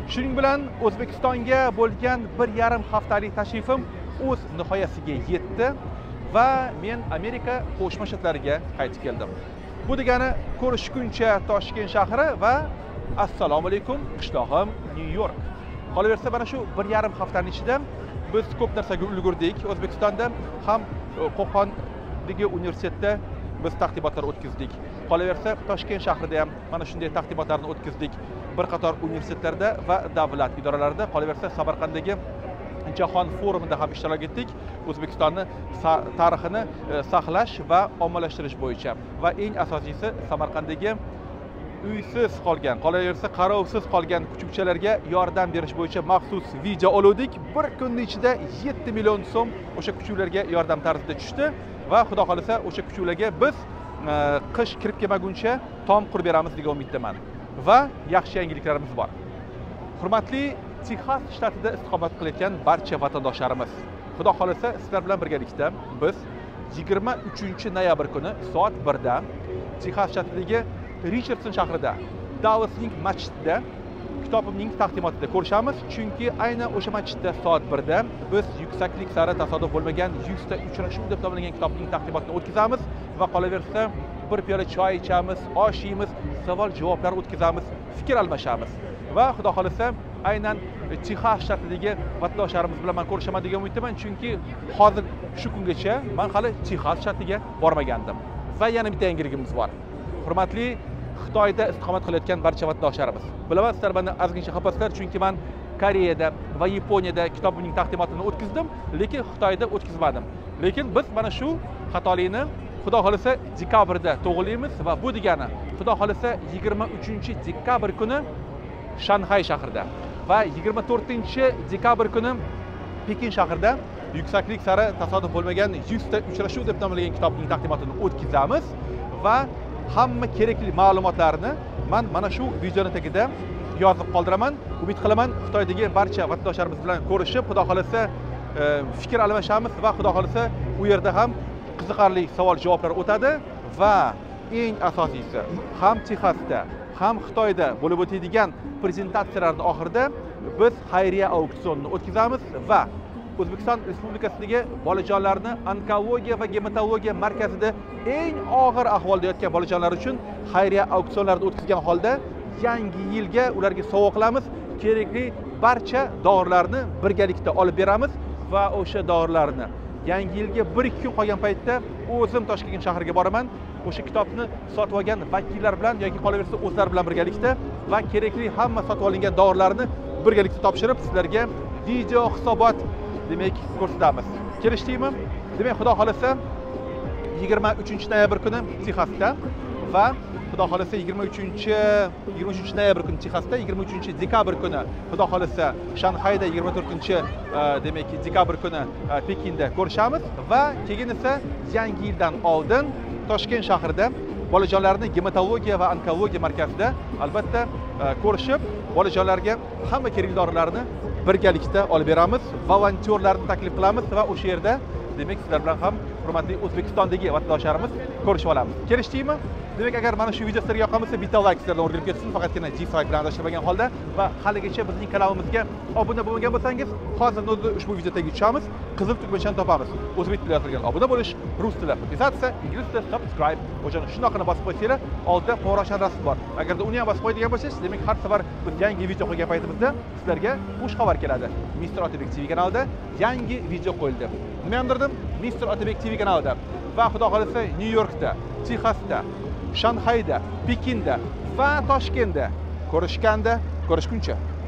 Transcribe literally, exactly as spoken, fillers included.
Shuning bilan O'zbekistonga bo'lgan bir yarim haftalik tashrifim o'z nihoyasiga yetdi va men Amerika Qo'shma Shtatlariga qaytib keldim. Bu degani ko'rishguncha Toshkent shahri va assalomu alaykum qishlog'im New York. Qolaversa mana shu bir yarim haftaning ichida biz ko'p narsaga ulgurdik. O'zbekistonda ham Qo'qondagi universitetda biz taqdimotlar o'tkazdik. Qolaversa Toshkent shahrida ham mana shunday taqdimotlarni o'tkazdik. Bir qator universitetlarda va davlat idoralarida, qolaversa Samarqanddagi Jahon forumida ham ishtirok etdik. O'zbekistonni tarixini saqlash va ommalashtirish bo'yicha va eng asosiysi Samarqanddagi uysiz qolgan, qolaversa qarovsiz qolgan kuchukchalarga yordam berish bo'yicha maxsus video oluvdik. Bir kunning ichida yetti million so'm o'sha kuchuklarga yordam tarzida tushdi va xudo xolisa o'sha kuchuklarga biz qish kirib kelmaguncha tom qurib beramiz degan umiddaman. Va yaxshi yangiliklarimiz bor. Hurmatli Texas shtatida istiqomat qilayotgan barcha vatandoshlarimiz, xudo xolisa sizlar bilan birgalikda biz yigirma uchinchi noyabr kuni soat birda Texas shtatidagi Richardson shahrida Dallasning masjidida kitobimning taqdimotida ko'rishamiz. Chunki aynan o'sha masjidda soat birda biz yuksaklik sari tasodif bo'lmagan yuzta uchrashuv deb nomlangan kitobning taqdimotini o'tkazamiz va qolaversa bir piyola choy ichamiz, osh yeymiz, savol-javoblar o'tkazamiz, fikr almashamiz va xudo xolisa aynan Texas shtatidagi vatandoshlarimiz bilan men ko'rishaman degan umiddaman. Chunki hozir shu kungacha men hali Texas shtatiga bormagandim. Va yana bitta yangiligimiz bor. Hurmatli Xitoyda istiqomat qilayotgan barcha vatandoshlarimiz, bilaman sizlar mendan ozgincha xafasizlar, chunki men Koreyada va Yaponiyada kitobimning taqdimotini o'tkazdim, lekin Xitoyda o'tkazmadim. Lekin biz mana shu xatolikni xudo xolisa dekabrda to'g'rilaymiz va bu degani xudo xolisa yigirma uchinchi dekabr kuni Shanxay shahrida va yigirma to'rtinchi dekabr kuni Pekin shahrida yuksaklik sari tasodif bo'lmagan yuzta uchrashuv deb nomlangan kitobning taqdimotini o'tkazamiz va hamma kerakli ma'lumotlarni men mana shu videoning tagida yozib qoldiraman. Umid qilaman Xitoydagi barcha vatandoshlarimiz bilan ko'rishib, xudo xolisa fikr almashamiz va xudo xolisa u yerda ham qiziqarli savol-javoblar o'tadi va eng asosiysi ham Texasda ham Xitoyda bo'lib o'tadigan prezentatsiyalarning oxirida biz xayriya auksionni o'tkazamiz va O'zbekiston Respublikasidagi bolajonlarni onkologiya va gematologiya markazida eng og'ir ahvolda yotgan bolajonlar uchun xayriya auksionlarini o'tkazgan holda yangi yilga ularga sovg'a qilamiz. Kerakli barcha dorilarni birgalikda olib beramiz va o'sha dorilarni yangi yilga bir ikki kun qolgan paytda o'zim Toshkent shahriga boraman. O'sha kitobni sotib olgan vakillar bilan yoki qolaversa o'zlari bilan birgalikda va kerakli hamma sotib olingan dorilarni birgalikda topshirib sizlarga video hisobot demak ko'rsatamiz. Kelishdikmi? Demak, xudo xolisa yigirma uchinchi noyabr kuni Texasda va xudo xolisa yigirma uchinchi yigirma uchinchi noyabr kuni Texasda, yigirma uchinchi dekabr kuni xudo xolisa Shanxayda, yigirma to'rtinchi demak dekabr kuni Pekinda ko'rishamiz va keyin esa yangi yildan oldin Toshkent shahrida bolajonlarni gematologiya va onkologiya markazida albatta ko'rishib, bolajonlarga hamma kerakli dorilarni birgalikda olib beramiz, volontyorlarni taklif qilamiz va o'sha yerda demak sizlar bilan ham hurmatli O'zbekistondagi vatandoshlarimiz ko'rishib olamiz. Kelishdikmi? Demak, agar mana shu video sizlarga yoqqan bo'lsa, bitta like sizlardan o'rgilib ketsin, faqatgina dislike bilan adashmagan holda va haligacha bizning kanalimizga obuna bo'lmagan bo'lsangiz, hozir ushbu videoga tushamiz, qizil tugmachani topamiz. O'zbek tilida yozilgan obuna bo'lish, rus tilida podpisatsiya, ingliz tilida subscribe. O'shani shunaqani bosib qo'ysanglar, oldida qo'ng'iroqcha rasm bor. Agarda uni ham bosib qo'yadigan bo'lsangiz, demak har safar biz yangi video qo'ygan paytimizda sizlarga xush xabar keladi. Mister Otabek T V kanalida yangi video qo'yildi. Nima ham Mister Otabek T V kanalida va xudo xolisa New Yorkda, Texasda, Shanxayda, Pekinda va Toshkentda ko'rishganda, ko'rishguncha